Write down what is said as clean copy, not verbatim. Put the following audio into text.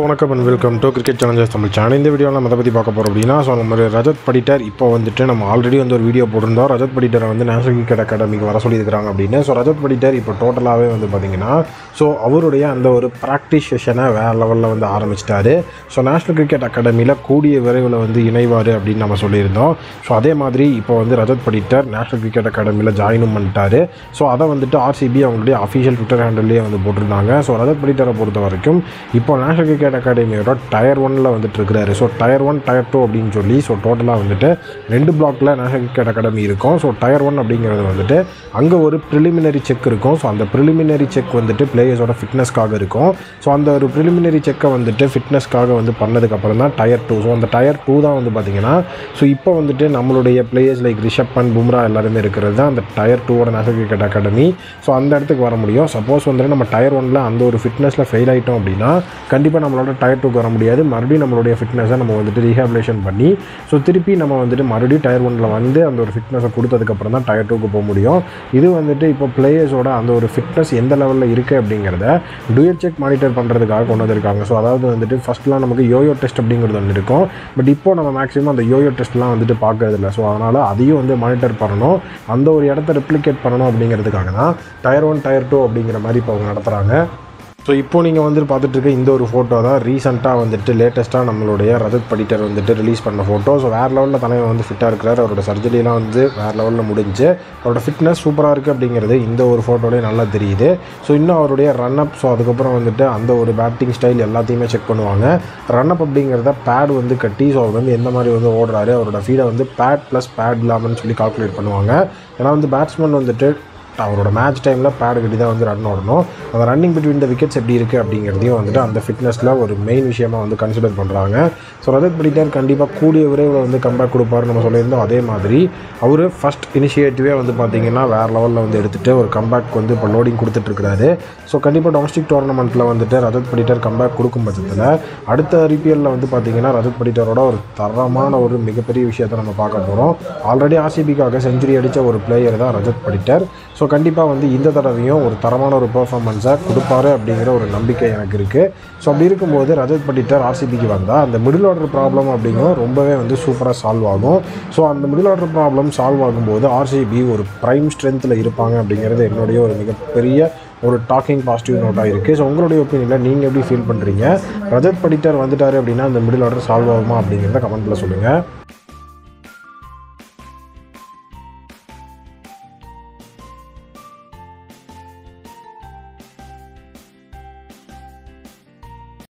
வணக்கம் and welcome to cricket challengers Tamil channel. இந்த வீடியோவில் நம்ம அதை பற்றி பார்க்க போகிறோம் அப்படின்னா, நம்ம ரஜத் படிட்டர் இப்போ வந்துட்டு நம்ம ஆல்ரெடி ஒரு வீடியோ போட்டிருந்தோம். ரஜத் படிட்டரை நேஷனல் கிரிக்கெட் அகாடமிக்கு வர சொல்லியிருக்கிறாங்க அப்படின்னு. ரஜத் படிட்டர் இப்போ டோட்டலாகவே பார்த்தீங்கன்னா அவருடைய அந்த ஒரு ப்ராக்டிஸ் செஷனை வேறு லெவலில் ஆரம்பிச்சிட்டாரு. நேஷனல் கிரிக்கெட் அகாடமியில் கூடிய விரைவில் இணைவார் அப்படின்னு நம்ம சொல்லியிருந்தோம். அதே மாதிரி இப்போ ரஜத் படிட்டர் நேஷனல் கிரிக்கெட் அகாடமியில் ஜாயினும் பண்ணிட்டாரு. அதை ஆர்சிபி அவங்களுடைய அஃபிஷியல் ட்விட்டர் ஹேண்டல்லே போட்டிருந்தாங்க. ரஜத் படிட்டரை பொறுத்த வரைக்கும் இப்போ நேஷனல் கிரிக்கெட் அகாடமியோட டயர் 1ல் இருக்கிறாரு. டயர் 1 டயர் 2 அப்படின்னு சொல்லி டோட்டலாக 2 பிளாக்கில் நேஷனல் கிரிக்கெட் அகாடமி இருக்கும். டயர் 1 அப்படிங்கிறது அங்கே ஒரு ப்ரிலிமினரி செக் இருக்கும். அந்த ப்ரிலிமினரி செக் பிளேயர்ஸோட ஃபிட்னஸ்க்காக இருக்கும். அந்த ஒரு ப்ரிலிமினரி செக்கை ஃபிட்னஸ்க்காக பண்ணதுக்கப்புறம் தான் டயர் 2. அந்த டயர் 2 தான் பார்த்தீங்கன்னா இப்போ நம்மளுடைய பிளேயர்ஸ் லைக் ரிஷப் பண்ட், பும்ரா எல்லாருமே இருக்கிறது தான் அந்த டயர் 2ஓட நேஷனல் கிரிக்கெட் அகாடமி. அந்த இடத்துக்கு வர முடியும். சப்போஸ் நம்ம டயர் 1ல் அந்த ஒரு ஃபிட்னஸில் ஃபெயில் ஆகிட்டோம் அப்படின்னா கண்டிப்பாக நம்மளோட டயர் 2க்கு வர முடியாது. மறுபடியும் நம்மளுடைய ஃபிட்னஸை நம்ம ரீஹாபிலேஷன் பண்ணி திருப்பி நம்ம மறுபடியும் டயர் 1ல் அந்த ஒரு ஃபிட்னஸை கொடுத்ததுக்கப்புறம் தான் டயர் 2க்கு போக முடியும். இது இப்போ பிளேயர்ஸோட அந்த ஒரு ஃபிட்னஸ் எந்த லெவலில் இருக்குது அப்படிங்கிறத டூயல் செக் மானிட்டர் பண்ணுறதுக்காக கொண்டு வந்திருக்காங்க. அதாவது ஃபஸ்ட்லாம் நமக்கு யோயோ டெஸ்ட் அப்படிங்கிறது ஒன்று இருக்கும். பட் இப்போ நம்ம மேக்ஸிமம் அந்த யோயோ டெஸ்ட்லாம் பார்க்கறதில்ல. அதனால் அதையும் மானிட்டர் பண்ணணும், அந்த ஒரு இடத்த ரெப்ளிகேட் பண்ணணும் அப்படிங்கிறதுக்காக தான் டயர் 1 டயர் 2 அப்படிங்கிற மாதிரி இப்போ அவங்க நடத்துகிறாங்க. இப்போ நீங்கள் பார்த்துட்டு இருக்க இந்த ஒரு ஃபோட்டோ தான் ரீசெண்டாக லேட்டஸ்ட்டாக நம்மளுடைய ரஜத் படிட்டர் ரிலீஸ் பண்ண ஃபோட்டோ. வேறு லெவலில் தலைவன் ஃபிட்டாக இருக்கிறார். அவரோட சர்ஜரிலாம் வேறு லெவலில் முடிஞ்சு அவரோட ஃபிட்னஸ் சூப்பராக இருக்குது அப்படிங்கிறது இந்த ஒரு ஃபோட்டோலேயே நல்லா தெரியுது. இன்னும் அவருடைய ரன்அப், அதுக்கப்புறம் அந்த ஒரு பேட்டிங் ஸ்டைல் எல்லாத்தையுமே செக் பண்ணுவாங்க. ரன்அப் அப்படிங்கிறத பேட் கட்டி அவர் எந்த மாதிரி ஓடுறாரு, அவரோட ஃபீடை பேட் ப்ளஸ் பேட் இல்லாமல்னு சொல்லி கால்குலேட் பண்ணுவாங்க. ஏன்னா பேட்ஸ்மேன் அவரோட மேட்ச் டைமில் பேடு கட்டி தான் ரன் ஓடணும். அந்த ரன்னிங் பிட்வீன் த விக்கெட்ஸ் எப்படி இருக்குது அப்படிங்கிறதையும் அந்த ஃபிட்னஸில் ஒரு மெயின் விஷயமாக கன்சிடர் பண்ணுறாங்க. ரஜத் படிட்டர் கண்டிப்பாக கூடிய விரைவில் கம்பேக் கொடுப்பாரு நம்ம சொல்லியிருந்தோம். அதே மாதிரி அவர் ஃபஸ்ட் இனிஷியேட்டிவே பார்த்திங்கன்னா வேறு லெவலில் எடுத்துகிட்டு ஒரு கம்பேக் இப்போ லோடிங் கொடுத்துட்ருக்காரு. கண்டிப்பாக டொமஸ்டிக் டோர்னமெண்ட்டில் ரஜத் படிட்டர் கம்பேக் கொடுக்கும் பட்சத்தில் அடுத்த ஐபிஎல்லில் பார்த்திங்கன்னா ரஜத் படிட்டரோட ஒரு தரமான ஒரு மிகப்பெரிய விஷயத்தை நம்ம பார்க்க போகிறோம். ஆல்ரெடி ஆர்சிபிக்காக செஞ்சுரி அடித்த ஒரு பிளேயர் தான் ரஜத் படிட்டர். கண்டிப்பாக இந்த தடவையும் ஒரு தரமான ஒரு பெர்ஃபார்மன்ஸை கொடுப்பாரு அப்படிங்கிற ஒரு நம்பிக்கை எனக்கு இருக்குது. அப்படி இருக்கும்போது ரஜத் படிட்டர் ஆர்சிபிக்கு வந்தால் அந்த மிடில் ஆர்டர் ப்ராப்ளம் அப்படிங்கிறது ரொம்பவே சூப்பராக சால்வ் ஆகும். அந்த மிடில் ஆர்டர் ப்ராப்ளம் சால்வ் ஆகும்போது ஆர்சிபி ஒரு ப்ரைம் ஸ்ட்ரென்த்தில் இருப்பாங்க அப்படிங்கிறது என்னுடைய ஒரு மிகப்பெரிய ஒரு டாக்கிங் பாசிட்டிவ் நோட்டாக இருக்குது. உங்களுடைய ஒப்பீனியனில் நீங்கள் எப்படி ஃபீல் பண்ணுறீங்க? ரஜத் படிட்டர் வந்துட்டார் அப்படின்னா அந்த மிடில் ஆர்டர் சால்வ் ஆகுமா அப்படிங்கிறத கமெண்ட்டில் சொல்லுங்கள்.